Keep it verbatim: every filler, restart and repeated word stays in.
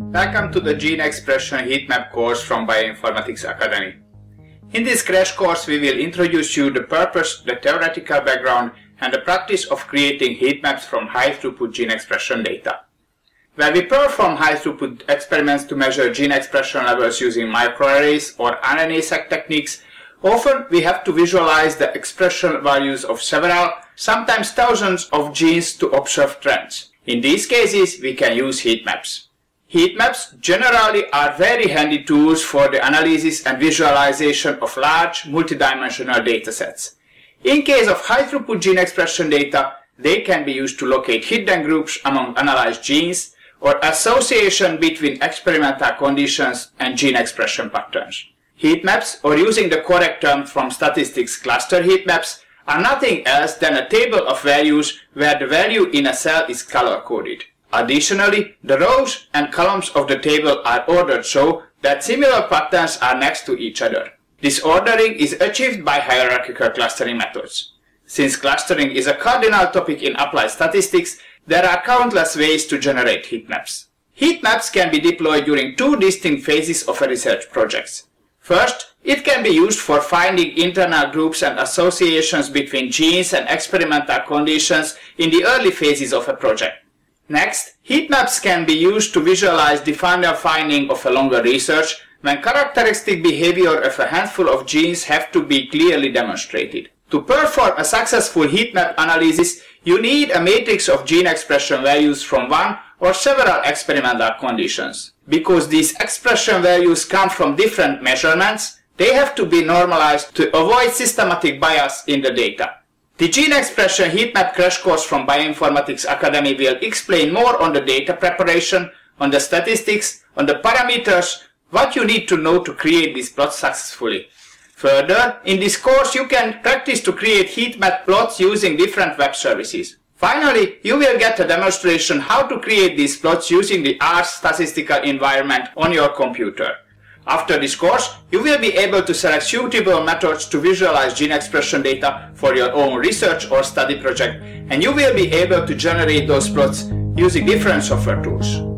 Welcome to the Gene Expression Heatmap course from Bioinformatics Academy. In this crash course we will introduce you the purpose, the theoretical background and the practice of creating heatmaps from high-throughput gene expression data. When we perform high-throughput experiments to measure gene expression levels using microarrays or R N A-seq techniques, often we have to visualize the expression values of several, sometimes thousands of genes to observe trends. In these cases, we can use heatmaps. Heatmaps generally are very handy tools for the analysis and visualization of large, multidimensional datasets. In case of high-throughput gene expression data, they can be used to locate hidden groups among analyzed genes or association between experimental conditions and gene expression patterns. Heatmaps, or using the correct term from statistics, cluster heatmaps, are nothing else than a table of values where the value in a cell is color-coded. Additionally, the rows and columns of the table are ordered so that similar patterns are next to each other. This ordering is achieved by hierarchical clustering methods. Since clustering is a cardinal topic in applied statistics, there are countless ways to generate heatmaps. Heatmaps can be deployed during two distinct phases of a research project. First, it can be used for finding internal groups and associations between genes and experimental conditions in the early phases of a project. Next, heatmaps can be used to visualize the final finding of a longer research when characteristic behavior of a handful of genes have to be clearly demonstrated. To perform a successful heatmap analysis, you need a matrix of gene expression values from one or several experimental conditions. Because these expression values come from different measurements, they have to be normalized to avoid systematic bias in the data. The Gene Expression Heatmap crash course from Bioinformatics Academy will explain more on the data preparation, on the statistics, on the parameters, what you need to know to create these plots successfully. Further, in this course you can practice to create heatmap plots using different web services. Finally, you will get a demonstration how to create these plots using the R statistical environment on your computer. After this course, you will be able to select suitable methods to visualize gene expression data for your own research or study project, and you will be able to generate those plots using different software tools.